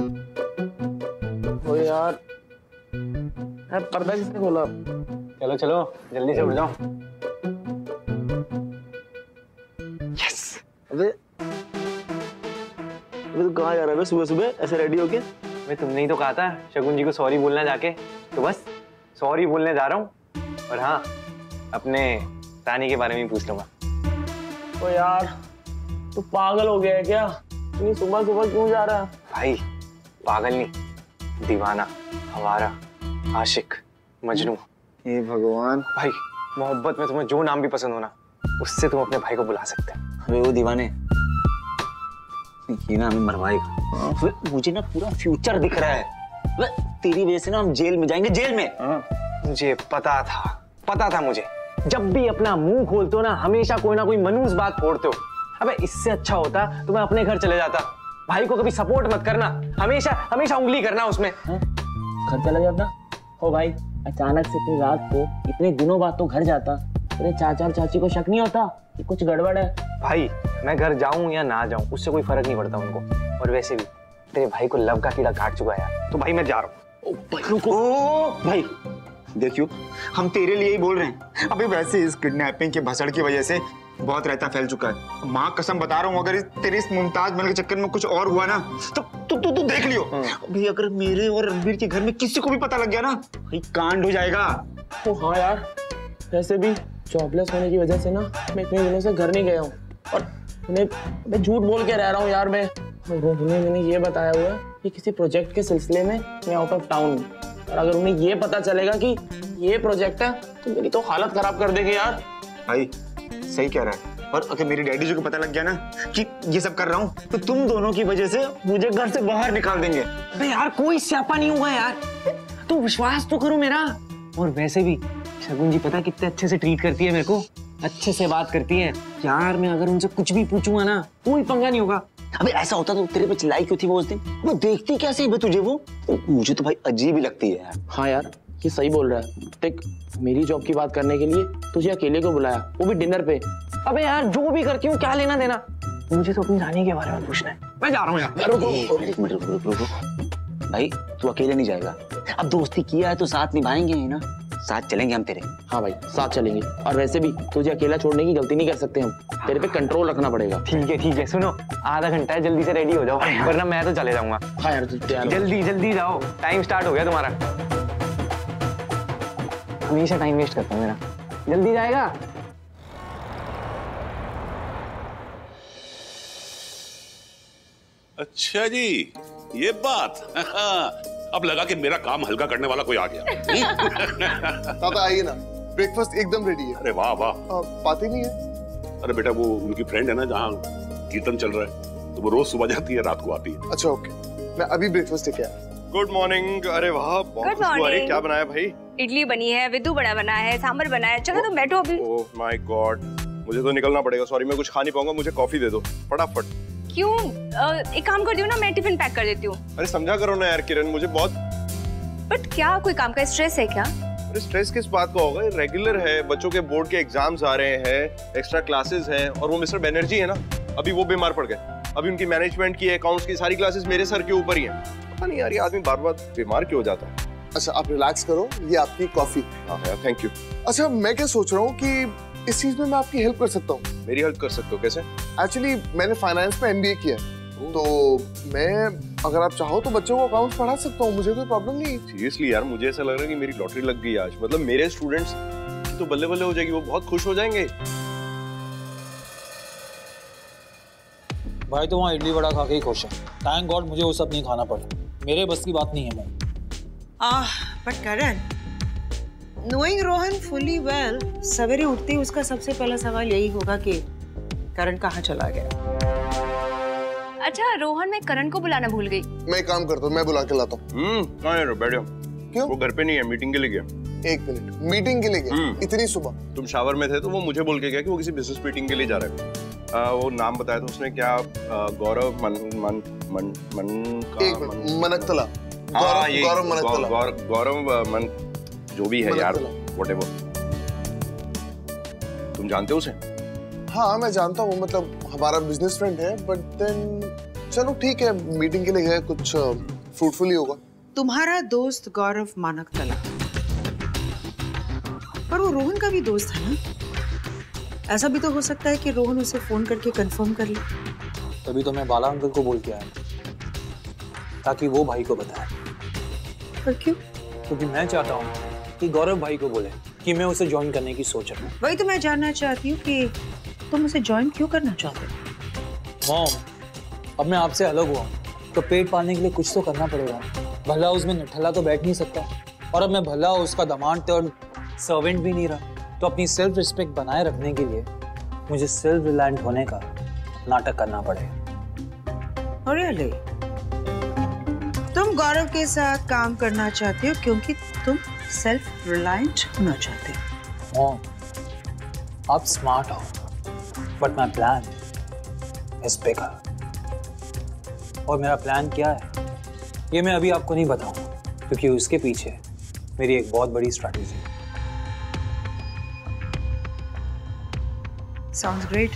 ओ यार पर्दा किसने खोला? चलो चलो जल्दी से उठ जाओ। यस। अबे तू कहाँ जा रहा है सुबह सुबह ऐसे रेडी होके? मैं तुमने ही तो कहा था शगुन जी को सॉरी बोलना जाके, तो बस सॉरी बोलने जा रहा हूँ। और हाँ, अपने रानी के बारे में पूछ लूंगा। ओ यार तू पागल हो गया है क्या? इतनी सुबह सुबह क्यों जा रहा है? भाई पागल नहीं, दीवाना, हवारा, आशिक, मजनू। हे भगवान। भाई मोहब्बत में तुम्हें जो नाम भी पसंद हो ना, उससे तुम अपने भाई को बुला सकते हो। अबे वो दीवाने, ये ना हमें मरवाएगा। मुझे ना पूरा फ्यूचर दिख रहा है। तेरी वजह से ना हम जेल में जाएंगे, जेल में। मुझे पता था मुझे। जब भी अपना मुंह खोलते हो ना, हमेशा कोई ना कोई मनूस बात फोड़ते हो। अबे इससे अच्छा होता तो मैं अपने घर चले जाता। भाई को कभी सपोर्ट मत करना, हमेशा उंगली करना उसमें। घर चला जाता? हो भाई, अचानक से इतनी रात को इतने दिनों बाद तो घर जाता, तेरे चाचा और चाची को शक नहीं होता कि कुछ गड़बड़ है? भाई मैं घर जाऊं या ना जाऊं उससे कोई फर्क नहीं पड़ता उनको। और वैसे भी तेरे भाई को लव का कीड़ा काट चुका है यार, तो भाई मैं जा रहा हूँ। भाई देखियो, हम तेरे लिए ही बोल रहे हैं। अबे वैसे इस किडनैपिंग के भसड़ की वजह से बहुत रायता फैल चुका है। माँ कसम बता रहा हूँ, अगर तेरे इस मुमताज बनने के चक्कर में कुछ और हुआ ना, तो तू देख लियो। भाई अगर मेरे और रणबीर के घर में किसी को भी पता लग गया ना, भाई कांड हो जाएगा। तो हाँ यार, वैसे भी जॉबलेस होने की वजह से ना मैं इतने दिनों से घर नहीं गया हूँ, और मैं झूठ बोल के रह रहा हूँ यार। मैंने ये बताया हुआ है कि किसी प्रोजेक्ट के सिलसिले में मैं आउट ऑफ टाउन हूँ, और अगर उन्हें ये पता चलेगा कि ये प्रोजेक्ट है तो मेरी तो हालत खराब कर देंगे यार। भाई सही कह रहा है, और अगर मेरे डैडी जी को पता लग गया ना कि ये सब कर रहा हूँ, तो तुम दोनों की वजह से मुझे घर से बाहर निकाल देंगे। अबे यार कोई स्यापा नहीं हुआ यार, तू विश्वास तो करो मेरा। और वैसे भी शगुन जी पता कितने अच्छे से ट्रीट करती है मेरे को, अच्छे से बात करती है यार। मैं अगर उनसे कुछ भी पूछूंगा ना, कोई पंगा नहीं होगा। अबे ऐसा होता तो तेरे पे चिल्लाई क्यों थी वो उस दिन? वो देखती कैसे है तुझे? वो मुझे तो भाई अजीब ही लगती है यार। हाँ यार, ये सही बोल रहा है। देख, मेरी जॉब की बात करने के लिए तुझे अकेले को बुलाया, वो भी डिनर पे। अबे यार जो भी करती हूँ क्या लेना देना, मुझे तो अपनी रानी के बारे में पूछना है। मैं जा रहा हूँ यार। रुको। भाई तू अकेले नहीं जाएगा, अब दोस्ती किया है तो साथ निभाएंगे ना, साथ चलेंगे हम तेरे। हाँ भाई साथ चलेंगे, और वैसे भी तुझे अकेला छोड़ने की गलती नहीं कर सकते हम, तेरे पे कंट्रोल रखना पड़ेगा। ठीक है सुनो, आधा घंटा है, जल्दी से रेडी हो जाओ वरना मैं तो चले जाऊंगा। हाँ यार जल्दी जाओ, टाइम स्टार्ट हो गया तुम्हारा। हमेशा टाइम वेस्ट करता हूँ मेरा, जल्दी जाएगा। अच्छा जी, ये बात। अब लगा कि मेरा काम हल्का करने वाला कोई आ गया। ताता आइए ना, ब्रेकफास्ट एकदम रेडी है। अरे वाह वाह। पाती नहीं है? अरे बेटा वो उनकी फ्रेंड है ना, जहाँ कीर्तन चल रहा है, तो वो रोज सुबह जाती है, रात को आती है। अच्छा ओके, मैं अभी ब्रेकफास्ट लेके आया। Good morning. अरे वाह, बहुत खुशबू आ रही है। क्या बनाया भाई? इडली बनी है, विद्दू बड़ा बना है, सांभर बना है। चलो तुम बैठो अभी। ओह माय गॉड, मुझे तो निकलना पड़ेगा। सॉरी, मैं कुछ खा नहीं पाऊंगा, मुझे कॉफी दे दो फटाफट। क्यों? एक काम करती हूँ ना, मैं टिफिन पैक कर देती हूँ। अरे समझा करो ना यार किरण, मुझे बहुत। बट क्या कोई काम का स्ट्रेस है क्या? अरे स्ट्रेस किस बात का होगा, रेगुलर है। बच्चों के बोर्ड के एग्जाम्स आ रहे हैं, एक्स्ट्रा क्लासेस हैं, और वो मिस्टर बनर्जी है ना, अभी वो बीमार पड़ गए। अभी उनकी मैनेजमेंट की, अकाउंट्स की सारी क्लासेस मेरे सर के ऊपर ही हैं। पता नहीं यार, ये आदमी बार बार बीमार क्यों हो जाता है। अच्छा आप रिलैक्स करो, ये आपकी कॉफी। हाँ यार थैंक यू। अच्छा मैं क्या सोच रहा हूँ कि इस चीज में मैं आपकी हेल्प कर सकता हूँ। मेरी हेल्प कर सकते हो? कैसे? एक्चुअली मैंने फाइनेंस में MBA किया है, तो मैं अगर आप चाहो तो बच्चों को अकाउंट्स पढ़ा सकता हूँ, मुझे कोई प्रॉब्लम नहीं। सीरियसली यार, मुझे ऐसा लग रहा है कि मेरी लॉटरी लग गई आज। मतलब मेरे स्टूडेंट्स की तो बल्ले बल्ले हो जाएगी, वो बहुत खुश हो जाएंगे। भाई तो वहाँ इडली वड़ा खा के ही खुश है। थैंक गॉड मुझे वो सब नहीं खाना पड़ा, मेरे बस की बात नहीं है। But Karan, knowing Rohan fully well, सवेरे उठते ही उसका सबसे पहला सवाल यही होगा कि करण कहाँ चला गया। अच्छा रोहन, मैं करण को बुलाना भूल गई। मैं एक काम करता हूँ, मैं बुला के लाता हूँ। कहाँ है? बैठ जाओ। क्यों? वो घर पे नहीं है, मीटिंग के लिए गया। एक मिनट, मीटिंग के लिए गया? इतनी सुबह? तुम शावर में थे तो वो मुझे बोल के गया कि वो किसी बिजनेस मीटिंग के लिए जा रहा है। वो नाम बताया था उसने, क्या? गौरव मनकतला। गौरव मन जो भी है यार, व्हाटएवर। तुम जानते हो उसे? हाँ मैं जानता हूँ, मतलब हमारा बिजनेस फ्रेंड है। बट देन चलो ठीक है, मीटिंग के लिए गए, कुछ फ्रूटफुल ही होगा। तुम्हारा दोस्त गौरव मानक तला, पर वो रोहन का भी दोस्त है ना। ऐसा भी तो हो सकता है कि रोहन उसे फोन करके कंफर्म कर ले। तभी तो मैं बाला अंकल को बोल के आया, ताकि वो भाई को बताए। पर क्यों? क्योंकि मैं चाहता हूँ कि गौरव भाई को बोले कि मैं उसे ज्वाइन करने की सोच रहा हूँ। वही तो मैं जानना चाहती हूँ कि तुम उसे ज्वाइन क्यों करना चाहते हो? मॉम, अब मैं आपसे अलग हुआ तो पेट पालने के लिए कुछ तो करना पड़ेगा। भला उसमें निठल्ला तो बैठ नहीं सकता, और अब मैं भला उसका दामाद टर्न सर्वेंट भी नहीं रहा। तो अपनी सेल्फ रिस्पेक्ट बनाए रखने के लिए मुझे सेल्फ रिलायंट होने का नाटक करना पड़ेगा। रियली? तुम गौरव के साथ काम करना चाहते हो क्योंकि तुम सेल्फ रिलायंट होना चाहते हो? मॉम, आप स्मार्ट हो, but my plan is bigger. और मेरा प्लान क्या है ये मैं अभी आपको नहीं बताऊंगा, क्योंकि उसके पीछे मेरी एक बहुत बड़ी स्ट्रैटेजी है। Sounds great.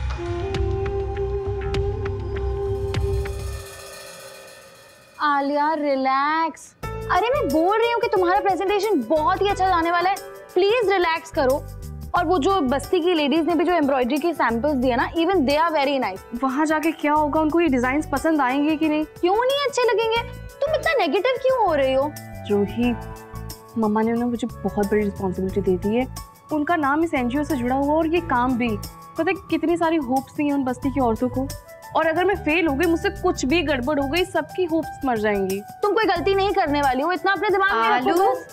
आलिया रिलैक्स। अरे मैं बोल रही हूँ कि तुम्हारा प्रेजेंटेशन बहुत ही अच्छा जाने वाला है, प्लीज रिलैक्स करो। और वो जो बस्ती की लेडीज ने भी जो एम्ब्रॉयडरी के सैंपल्स दिए ना, even they are very nice. वहाँ जाके क्या होगा, उनको ये डिजाइन्स पसंद आएंगे कि नहीं? क्यों नहीं अच्छे लगेंगे? तुम इतना नेगेटिव क्यों हो रही हो? रूही, मम्मा ने उन्हें मुझे बहुत बड़ी रिस्पॉन्सिबिलिटी दे दी है। उनका नाम इस एनजीओ से जुड़ा हुआ और ये काम भी। पता है कितनी सारी होप्स थी उन बस्ती की औरतों को, और अगर मैं फेल हो गई, मुझसे कुछ भी गड़बड़ हो गई, सबकी होप्स मर जाएंगी। तुम कोई गलती नहीं करने वाली हो, इतना अपने दिमाग में रखो बस।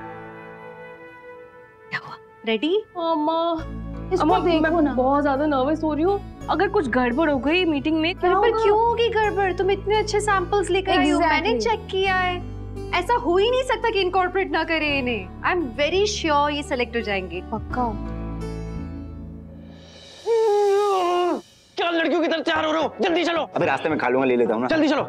रेडी? अम्मा, अम्मा, इसको देखो मैं ना। बहुत ज्यादा नर्वस हो रही हूँ। अगर कुछ गड़बड़ हो गई मीटिंग में, क्या पर होगा? क्यों होगी गड़बड़? तुम इतने अच्छे सैंपल्स लेकर आई हो, मैंने चेक किया है। ऐसा हो ही नहीं सकता कि इनकॉर्पोरेट ना करे इन्हें। आई एम वेरी श्योर ये सेलेक्ट हो जाएंगे। पक्का? क्या लड़कियों की तरफ तैयार हो रहे हो? जल्दी चलो। अबे रास्ते में खा लूंगा, ले लेता हूँ ना। जल्दी चलो।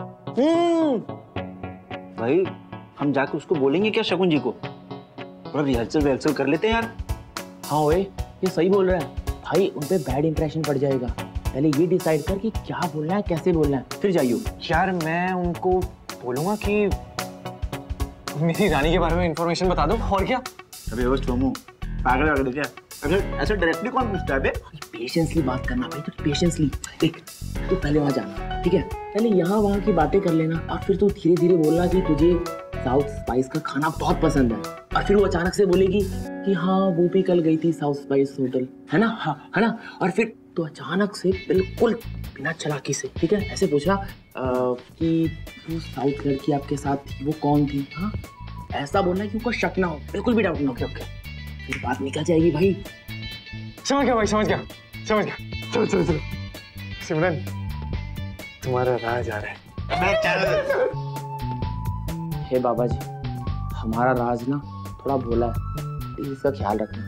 भाई हम जाके उसको बोलेंगे क्या शकुन जी को? थोड़ा रिहर्सल कर लेते हैं यार। हाँ ओए, ये सही बोल रहा है भाई, उन पे बैड इंप्रेशन पड़ जाएगा। पहले ये डिसाइड कर कि क्या बोलना है, कैसे बोलना है, फिर जाइयो। यार मैं उनको बोलूंगा कि मेरी रानी के बारे में इंफॉर्मेशन बता दो, और क्या। अबे होस्ट सोमू, पागल वागल क्या? अगर ऐसे डायरेक्टली कौन पूछता है बे? पेशेंसली बात करना भाई, तो पेशेंसली देख। तू पहले वहाँ जाना, ठीक है? पहले यहाँ वहाँ की बातें कर लेना, और फिर तू धीरे धीरे बोलना कि तुझे साउथ स्पाइस का खाना बहुत पसंद है। और फिर वो अचानक से बोलेगी कि हाँ वो भी कल गई थी साउथ स्पाइस होटल, है ना? हाँ, है ना? और फिर तो अचानक से बिल्कुल बिना चालाकी से, ठीक है, ऐसे पूछा कि वो साउथ लड़की आपके साथ थी, वो कौन थी? हाँ, ऐसा बोलना कि उनको शक ना हो, बिल्कुल भी डाउट ना हो। ओके, फिर बात निकल जाएगी भाई। समझ गया भाई, समझ गया। चलो चलो चलो। सिमरन, तुम्हारा राज आ रहा है। हे बाबा जी, हमारा राज ना थोड़ा भोला है, प्लीज इसका ख्याल रखना।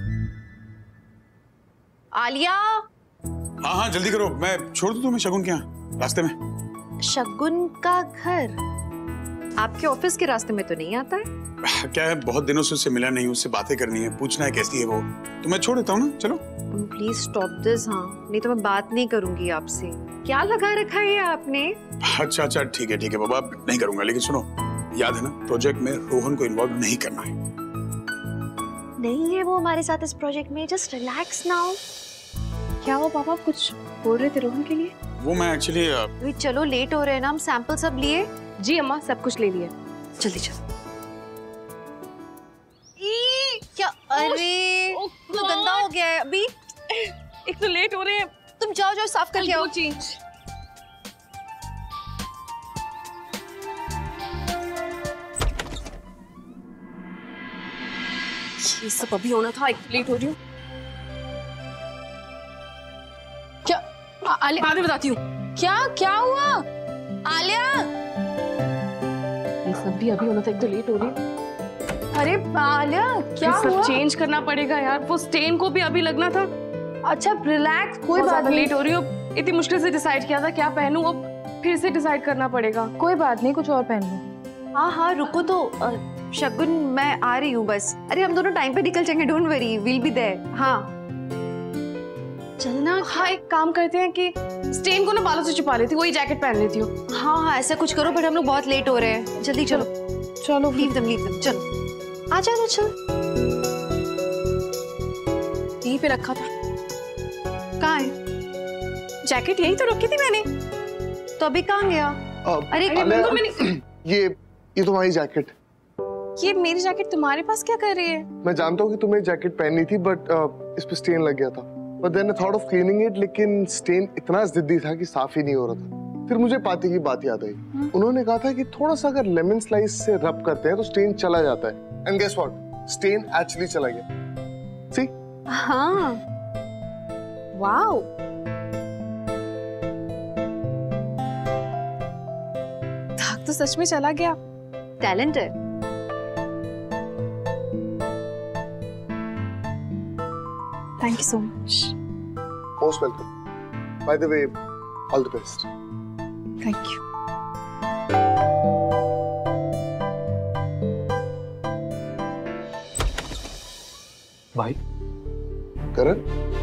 आलिया, हाँ हाँ जल्दी करो, मैं छोड़ दूं तुम्हें शगुन के यहाँ रास्ते में। शगुन का घर आपके ऑफिस के रास्ते में तो नहीं आता है? क्या है, बहुत दिनों से उससे मिला नहीं, उससे बातें करनी है, पूछना है कैसी है वो, तो मैं छोड़ देता हूँ ना। चलो प्लीज स्टॉप दिस। हाँ, नहीं तो मैं बात नहीं करूंगी आपसे। क्या लगा रखा है आपने? अच्छा अच्छा ठीक है बाबा, नहीं करूंगा। लेकिन सुनो, याद है ना, प्रोजेक्ट में रोहन को इन्वॉल्व नहीं करना है। नहीं है वो हमारे साथ इस प्रोजेक्ट में। Just relax now. क्या हो पापा, कुछ बोल रहे थे रोहन के लिए? वो मैं एक्चुअली चलो लेट हो रहे हैं ना, हम सैंपल सब लिए। जी अम्मा, सब कुछ ले लिया। जल्दी चलो। क्या? अरे तो गंदा हो गया है अभी। एक तो लेट हो रहे हैं। तुम जाओ जाओ साफ करके आओ। चेंज। ये सब अभी होना था, लेट हो रही हूँ। क्या? आलिया, बाद में बताती हूँ। क्या हुआ? आलिया, ये सब भी अभी होना था, एक तो लेट हो रही हूँ। अरे आलिया, क्या सब हुआ? चेंज करना पड़ेगा यार, वो स्टेन को भी अभी लगना था। अच्छा रिलैक्स, कोई बात नहीं। लेट हो रही हूँ, इतनी मुश्किल से डिसाइड किया था क्या पहनूं, अब फिर से डिसाइड करना पड़ेगा। कोई बात नहीं, कुछ और पहन लो। हाँ रुको तो शगुन, मैं आ रही हूँ बस। अरे हम दोनों टाइम पे निकल जाएंगे, don't worry, will be there. हाँ चलना। हाँ, एक काम करते हैं कि स्टेन को ना बालों से छुपा लेती हूँ, वही जैकेट पहन लेती हूँ। हाँ हाँ ऐसा कुछ करो, बट हम लोग बहुत लेट हो रहे हैं, जल्दी चलो। चलो लीव दम चलो। आ जाओ चल। यहीं पे रखा था। कहाँ है? जैकेट यही तो रखी थी मैंने। तो अभी कहाँ गया? अरे मैंने ये तुम्हारी जैकेट। ये मेरी जैकेट तुम्हारे पास क्या कर रही है? मैं जानता हूँ कि तुम्हें जैकेट पहननी थी, बट इस पे स्टेन लग गया था। But then I thought of cleaning it, लेकिन स्टेन इतना जिद्दी था कि साफ ही नहीं हो रहा था। फिर मुझे पाती की बात याद आई। उन्होंने कहा था कि थोड़ा सा अगर लेमन स्लाइस से रब करते हैं तो स्टेन चला जाता है। And guess what, stain actually चला गया। सी? हाँ। वाओ। दाग तो सच में चला गया। टैलेंट है। Thank you so much. Most welcome. By the way, all the best. Thank you. भाई करण,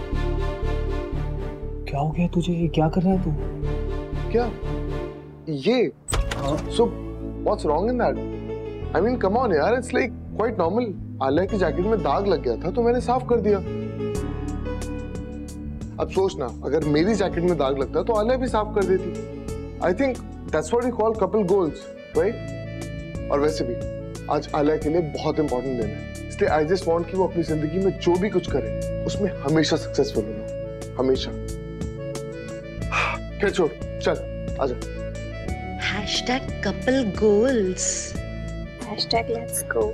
क्या हो गया तुझे? ये क्या कर रहा है तू? क्या? ये? So, what's wrong in that? I mean, come on यार, it's like quite normal. Alia की जैकेट में दाग लग गया था तो मैंने साफ कर दिया। अब सोचना, अगर मेरी जैकेट में दाग लगता तो आलिया भी साफ कर देती। I think that's what we call couple goals, right? और वैसे भी आज आलिया के लिए बहुत इंपॉर्टेंट दिन है, इसलिए I just want कि वो अपनी जिंदगी में जो भी कुछ करे उसमें हमेशा सक्सेसफुल होना, हमेशा। खैर छोड़, चल आजा। couple goals. #let's go.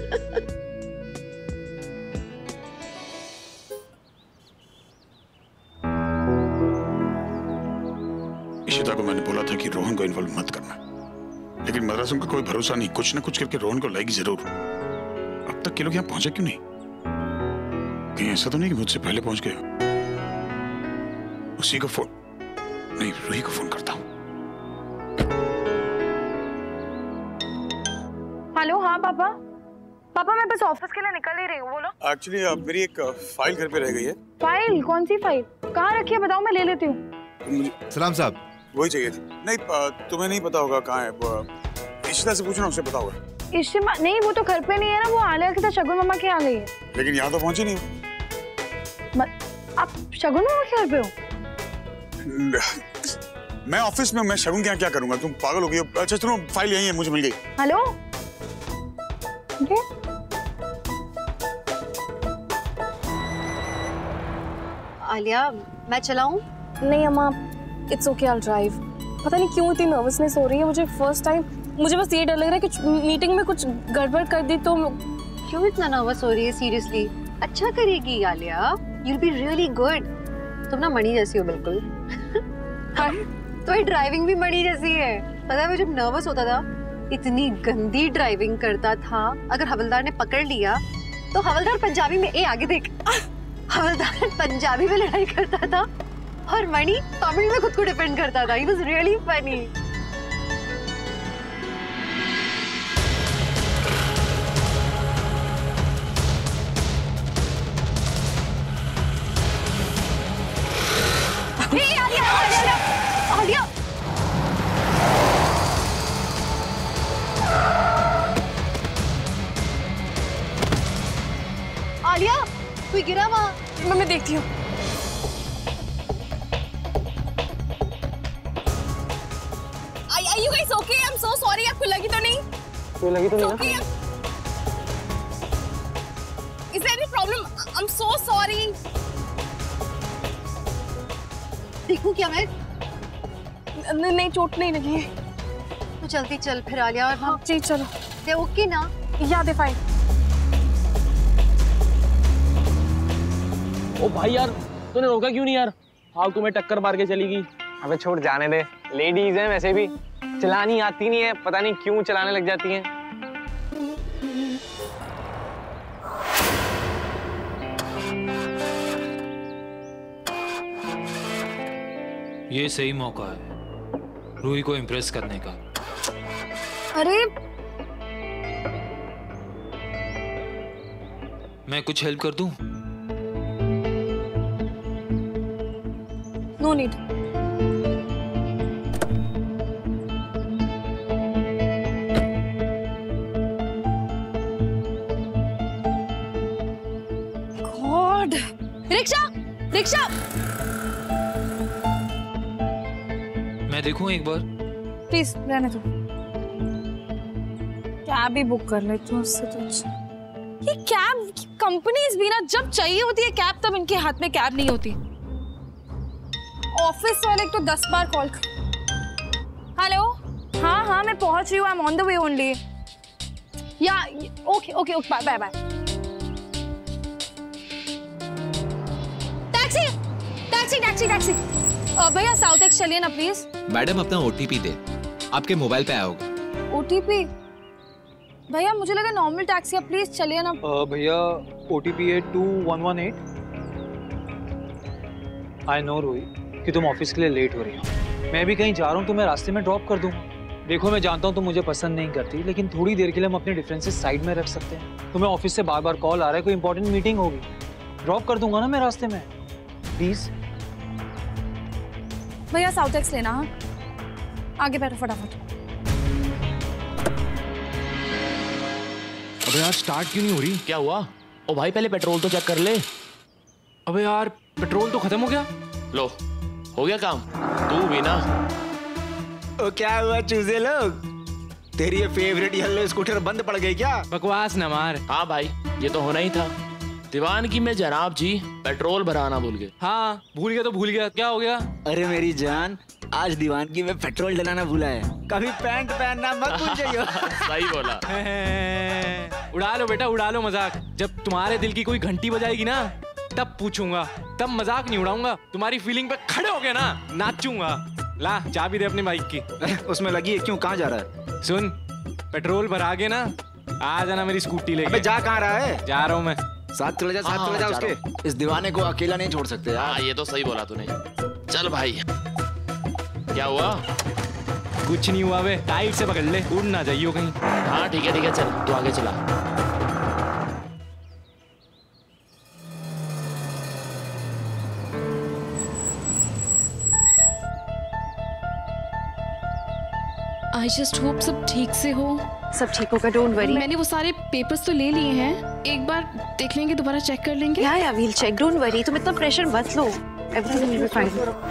Ishita को मैंने बोला था कि रोहन को इन्वॉल्व मत करना, लेकिन मद्रासों का कोई भरोसा नहीं, कुछ ना कुछ करके रोहन को लाएगी जरूर। अब तक के लोग यहाँ पहुंचे क्यों नहीं? कहीं ऐसा तो नहीं कि मुझसे पहले पहुंच गया? उसी को फोन नहीं, रूही को फोन करता हूँ। हेलो। हाँ पापा। पापा मैं बस ऑफिस के लिए निकल ही रही हूँ, बोलो। एक्चुअली मेरी एक फाइल घर पे रह गई है। फाइल? कौन सी फाइल? कहाँ रखी है बताओ, मैं ले लेती हूँ। सलाम साहब, वही चाहिए थी। नहीं तुम्हें नहीं पता होगा कहाँ है, इशिता से पूछना, उसे पता होगा। इशिता नहीं, वो तो घर पे नहीं है ना, वो आलिया के साथ शगुन मामा के आ गई है। लेकिन यहाँ तो पहुंची नहीं हो। आप शगुन मामा के घर पे हो? मैं ऑफिस में हूँ, मैं शगुन के यहाँ क्या करूंगा? तुम पागल हो गई हो। अच्छा सुनो, फाइल यही है, मुझे मिल गई। हेलो। आलिया मैं चलाऊं? नहीं अम्मा, it's okay, I will drive. पता नहीं क्यों इतनी नर्वसनेस हो रही है मुझे फर्स्ट टाइम। मुझे बस ये डर लग रहा है कि मीटिंग में कुछ गड़बड़ कर दी तो। क्यों इतना नर्वस हो रही है? सीरियसली अच्छा करेगी Alia, you will be really good. तुम ना मणि जैसी हो बिल्कुल। तो ये ड्राइविंग भी मणि जैसी है। पता है वो जब नर्वस होता था इतनी गंदी ड्राइविंग करता था, अगर हवलदार ने पकड़ लिया तो हवलदार पंजाबी में आगे देख, हवलदार पंजाबी में लड़ाई करता था और मणि तमिल में खुद को डिफेंड करता था। He was really funny. Hey, Alia. Alia, कोई गिरा वहाँ? मैं देखती हूँ। Are you guys okay? I'm so sorry. आपको लगी तो नहीं? कोई लगी तो नहीं ना? Okay. Is there any problem? I'm so sorry. देखूं क्या मैं? नहीं, चोट नहीं लगी है। तो जल्दी चल फिर आलिया। और हाँ जी चलो। दे ओके ना? याद है फाइन। ओ भाई यार, तूने रोका क्यों नहीं यार? हाँ तुम्हें टक्कर मार के चली गई। अबे छोड़, जाने दे। लेडीज हैं वैसे भी, चलानी आती नहीं है, पता नहीं क्यों चलाने लग जाती हैं। ये सही मौका है रूही को इम्प्रेस करने का। अरे मैं कुछ हेल्प कर दूं? No need. God, rickshaw rickshaw. मैं देखूं एक बार? प्लीज रहने दो, कैब ही बुक कर लेती हूँ उससे तो अच्छा। ये कैब कंपनीज भी ना जब चाहिए होती है कैब तब इनके हाथ में कैब नहीं होती। ऑफिस वाले तो 10 बार कॉल कर। हेलो, हाँ हाँ मैं पहुंच रही हूँ, I am on the way only. Yeah okay okay okay, bye bye. Taxi taxi taxi taxi. भैया साउथ एक्स चलिए ना प्लीज। मैडम अपना ओटीपी दे, आपके मोबाइल पे आया होगा। ओटीपी? भैया मुझे लगा नॉर्मल टैक्सी है, प्लीज चलिए ना। भैया ओटीपी है 2118। आई नो रूही कि तुम ऑफिस के लिए लेट हो रही हो, मैं भी कहीं जा रहा हूँ, तुम्हें रास्ते में ड्रॉप कर दूंगा। देखो मैं जानता हूँ तुम मुझे पसंद नहीं करती, लेकिन थोड़ी देर के लिए हम अपने डिफरेंसेस साइड में रख सकते हैं। तुम्हें ऑफिस से बार बार कॉल आ रहा है, कोई इंपॉर्टेंट मीटिंग होगी, ड्रॉप कर दूंगा ना मैं रास्ते में, प्लीज। भैया साउथ एक्स लेना। हाँ आगे बैठो फटाफट। अबे यार स्टार्ट क्यों नहीं हो रही? क्या हुआ? ओ भाई पहले पेट्रोल तो चेक कर ले। अबे यार पेट्रोल तो खत्म हो गया। लो हो गया काम, तू भी ना। ओ क्या हुआ चूजे लोग, तेरी ये फेवरेट येलो स्कूटर बंद पड़ गई क्या? बकवास न मार। हाँ भाई ये तो होना ही था। दीवानगी में जनाब जी पेट्रोल भराना भूल गए। हाँ भूल गया तो भूल गया, क्या हो गया? अरे मेरी जान, आज दीवानगी में पेट्रोल डलाना भूला है, कभी पैंट पहनना मत भूल जाइयो। सही बोला। उड़ा लो बेटा उड़ा लो मजाक, जब तुम्हारे दिल की कोई घंटी बजाएगी ना तब पूछूंगा, तब मजाक नहीं उड़ाऊंगा, तुम्हारी फीलिंग पे खड़े हो गए ना नाचूंगा। ला चाबी दे अपनी बाइक की। उसमें लगी है क्यों, कहाँ जा रहा है? सुन पेट्रोल भरा के ना आ जाना मेरी स्कूटी लेके। जा कहाँ रहा है? जा रहा हूँ मैं। साथ चले जा, साथ चले जा उसके। इस दीवाने को अकेला नहीं छोड़ सकते यार। हाँ ये तो सही बोला तूने। चल भाई। क्या हुआ? कुछ नहीं हुआ बे, टाइट से पकड़ ले, उड़ ना जाइयो कहीं। हाँ ठीक है चल तू आगे चला। आई जस्ट होप सब ठीक से हो। सब ठीक होगा, डोंट वरी। मैंने वो सारे पेपर्स तो ले लिए हैं, एक बार देख लेंगे, दोबारा चेक कर लेंगे। या वील चेक, डोंट वरी, तुम इतना प्रेशर मत लो, everything will be fine.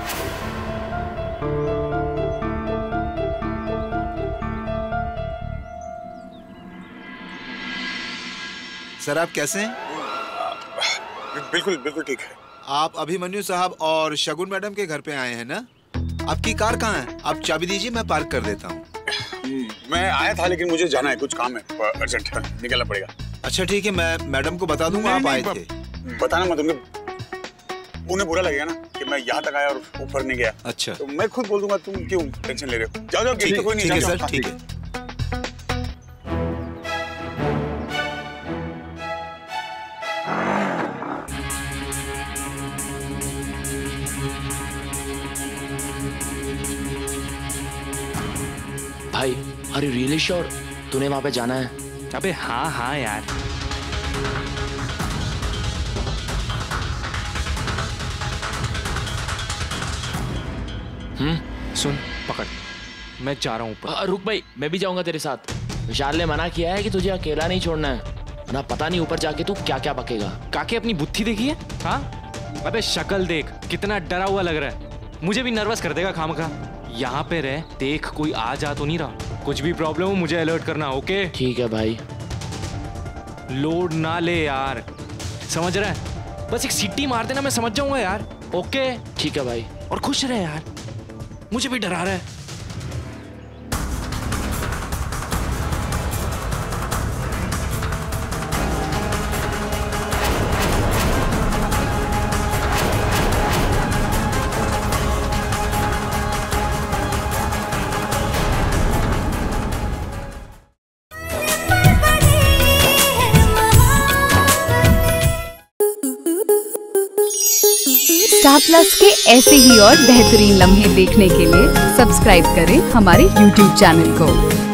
Sir आप कैसे हैं? बिल्कुल बिल्कुल ठीक है। आप अभिमन्यु साहब और शगुन मैडम के घर पे आए हैं ना? आपकी कार कहाँ है? आप चाबी दीजिए, मैं पार्क कर देता हूँ। मैं आया था लेकिन मुझे जाना है, कुछ काम है, अर्जेंट है, निकलना पड़ेगा। अच्छा ठीक है, मैं मैडम को बता दूंगा आप आए थे। बताना मत, उन्हें बुरा लगेगा ना कि मैं यहाँ तक आया और ऊपर नहीं गया। अच्छा तो मैं खुद बोल दूंगा, तुम क्यों टेंशन ले रहे हो? जाओ जाओ, ठीक कोई नहीं। है सर, ठीक है। भाई आर यू रियली श्योर तूने वहां पे जाना है? अबे हाँ हाँ यार। सुन पकड़, मैं जा रहा हूँ। रुक भाई, मैं भी जाऊंगा तेरे साथ। विशाल ने मना किया है कि तुझे अकेला नहीं छोड़ना है, ना पता नहीं ऊपर जाके तू क्या क्या पकेगा। काके अपनी बुद्धि देखी है? हाँ अबे शक्ल देख, कितना डरा हुआ लग रहा है, मुझे भी नर्वस कर देगा खामखा। यहाँ पे रह, देख कोई आ जा तो नहीं रहा, कुछ भी प्रॉब्लम हो मुझे अलर्ट करना। ओके ठीक है भाई। लोड ना ले यार, समझ रहा है? बस एक सीटी मार देना, मैं समझ जाऊंगा यार। ओके ठीक है भाई। और खुश रहे यार, मुझे भी डरा रहा है। स्टार प्लस के ऐसे ही और बेहतरीन लम्हे देखने के लिए सब्सक्राइब करें हमारे YouTube चैनल को।